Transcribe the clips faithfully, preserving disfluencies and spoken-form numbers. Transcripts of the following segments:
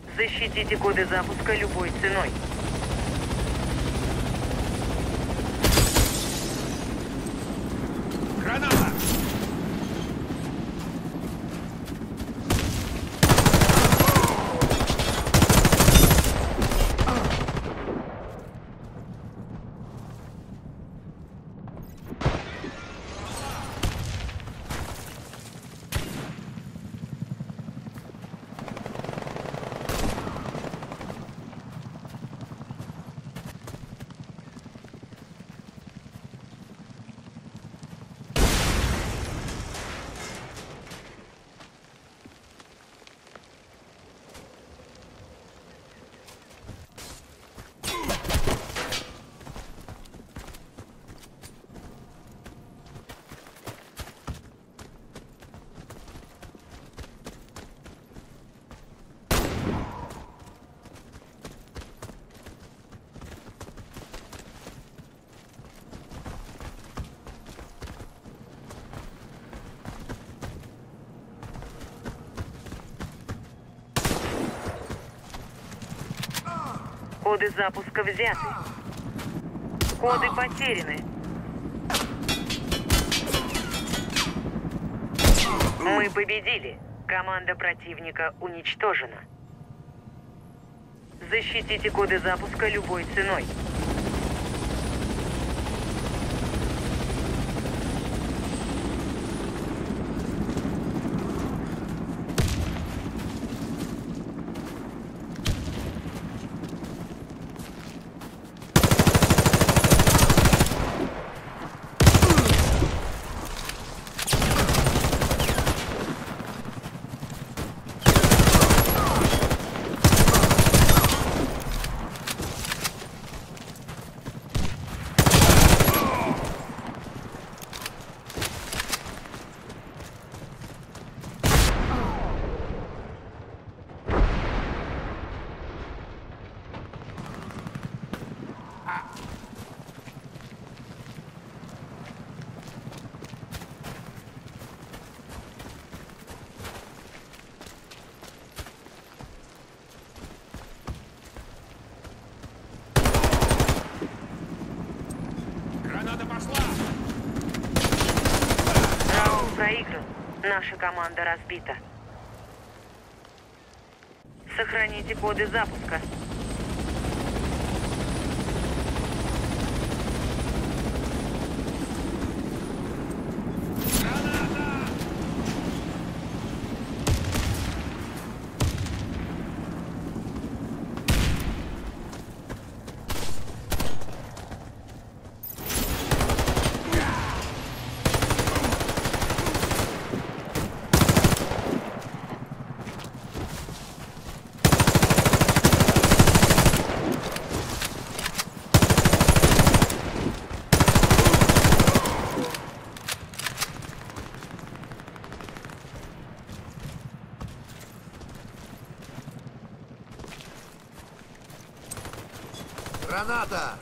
Защитите коды запуска любой ценой. Граната! Коды запуска взяты. Коды потеряны. Мы победили. Команда противника уничтожена. Защитите коды запуска любой ценой. Раунд проигран. Наша команда разбита. Сохраните коды запуска. Граната!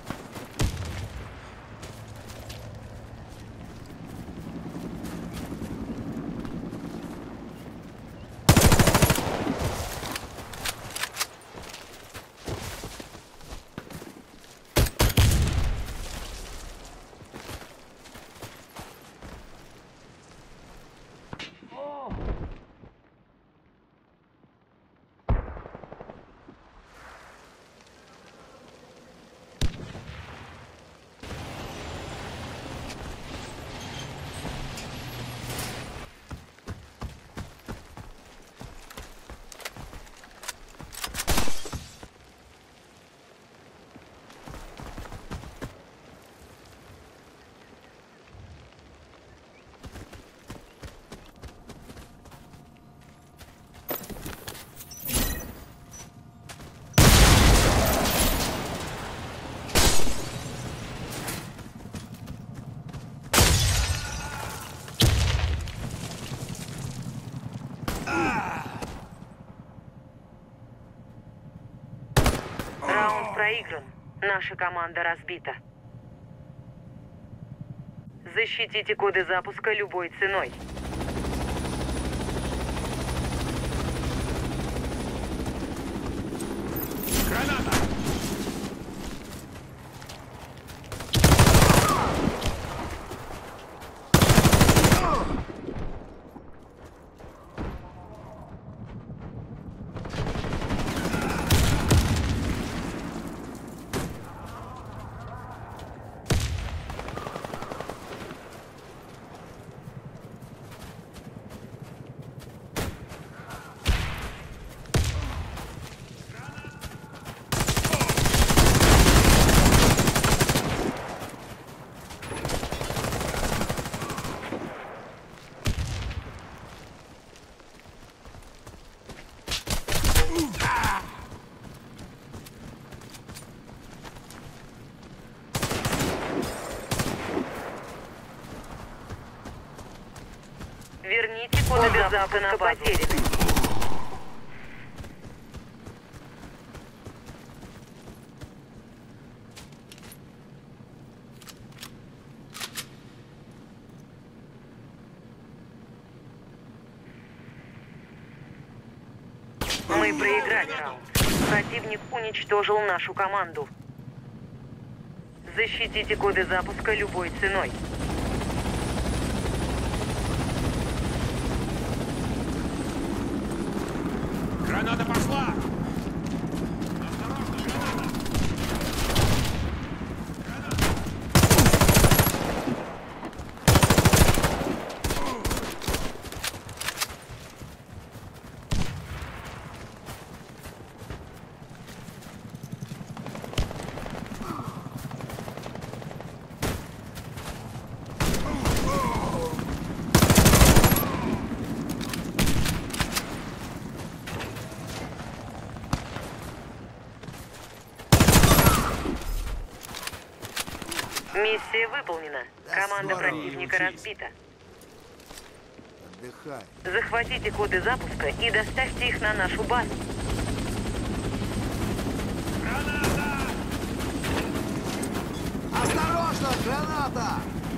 Раунд проигран. Наша команда разбита. Защитите коды запуска любой ценой. Верните коды запуска на потерянный. Мы проиграли раунд. Противник уничтожил нашу команду. Защитите коды запуска любой ценой. Граната пошла! Осторожно, граната! Миссия выполнена. Да Команда здорово, противника учись. разбита. Отдыхай. Захватите коды запуска и доставьте их на нашу базу. Граната! Осторожно, граната!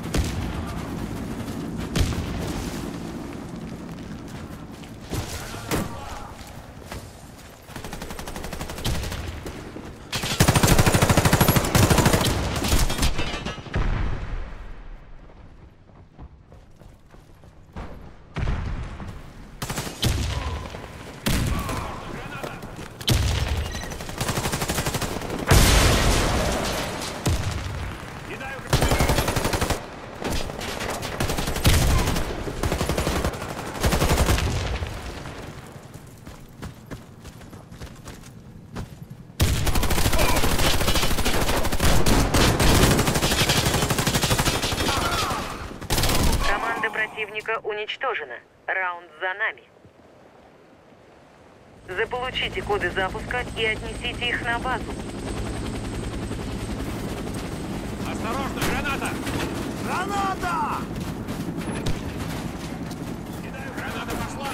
Кидаю Команда противника уничтожена. Раунд за нами. Заполучите коды запуска и отнесите их на базу. Осторожно, граната! Граната! Кидаю, граната пошла!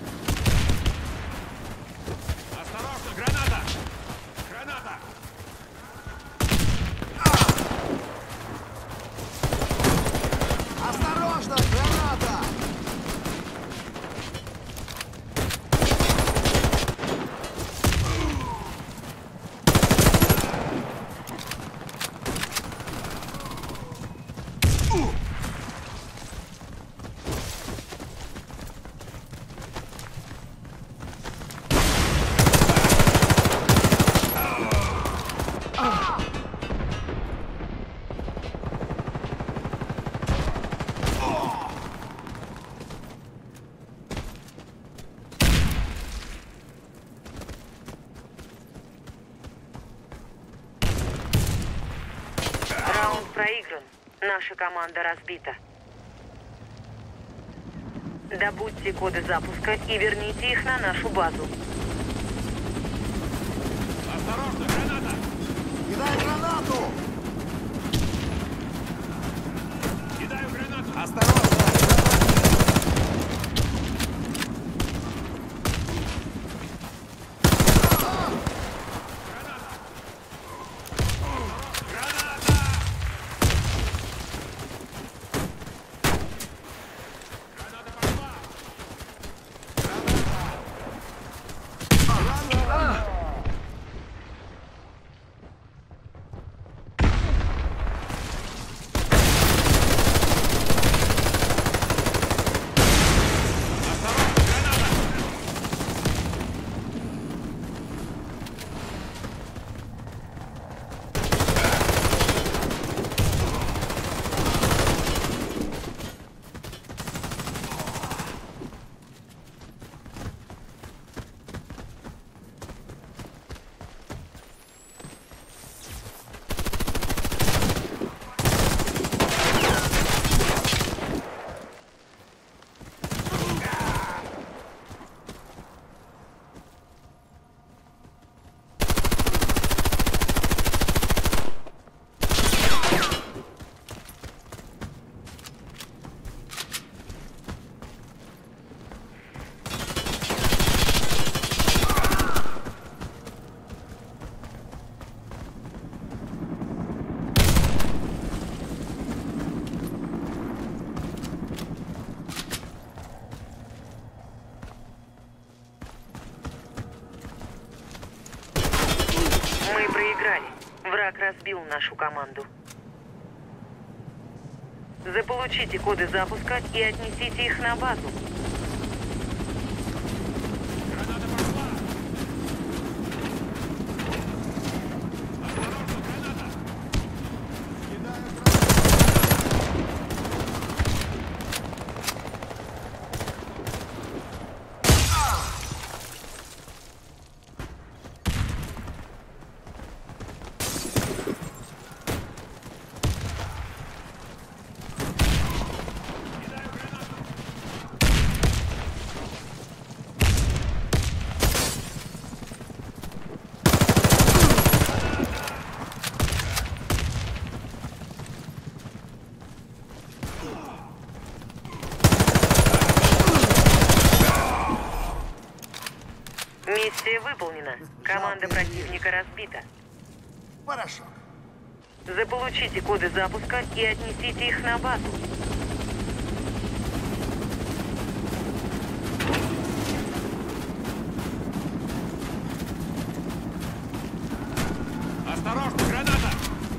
Осторожно, граната! Граната! Осторожно, граната! Раунд проигран. Наша команда разбита. Добудьте коды запуска и верните их на нашу базу. Осторожно, граната! Кидай гранату! Кидаю гранату! Осторожно! Граната! Граната пошла! разбил нашу команду. Заполучите коды запуска и отнесите их на базу. Граната пошла! Осторожно, граната! Кидаю гранату. Кидаю гранату! Миссия выполнена. Команда противника разбита. Порошок. Заполучите коды запуска и отнесите их на базу. Осторожно, граната!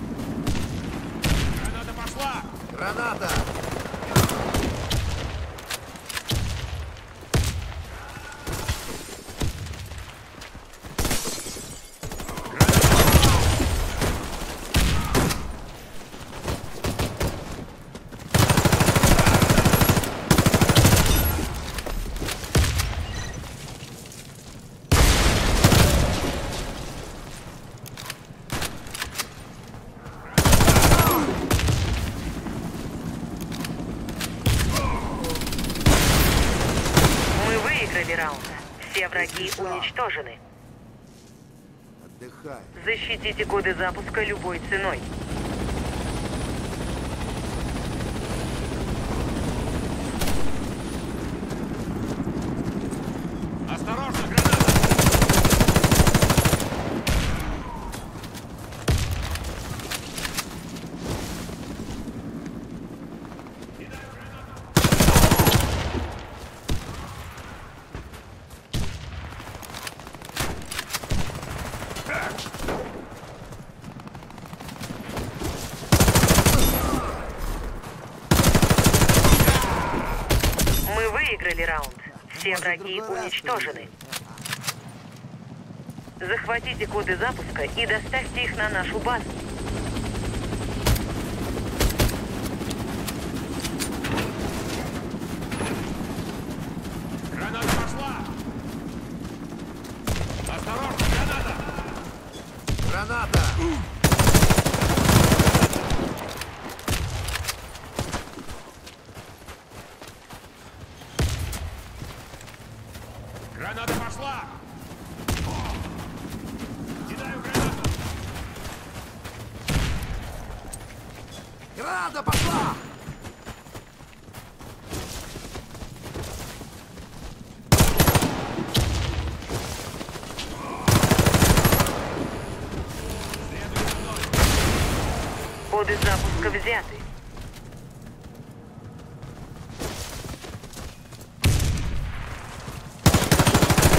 Граната пошла! Граната. Мы выиграли раунд. Все враги уничтожены. Отдыхай. Защитите коды запуска любой ценой. Осторожно, граната! Мы выиграли раунд. Все Может, враги другой раз уничтожены. Захватите коды запуска и доставьте их на нашу базу. Граната пошла! Осторожно, граната! Граната. Граната пошла! Кидаю гранату! Граната пошла. Следуй за мной! Коды запуска взяты.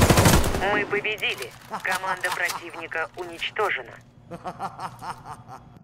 Мы победили. Команда противника уничтожена.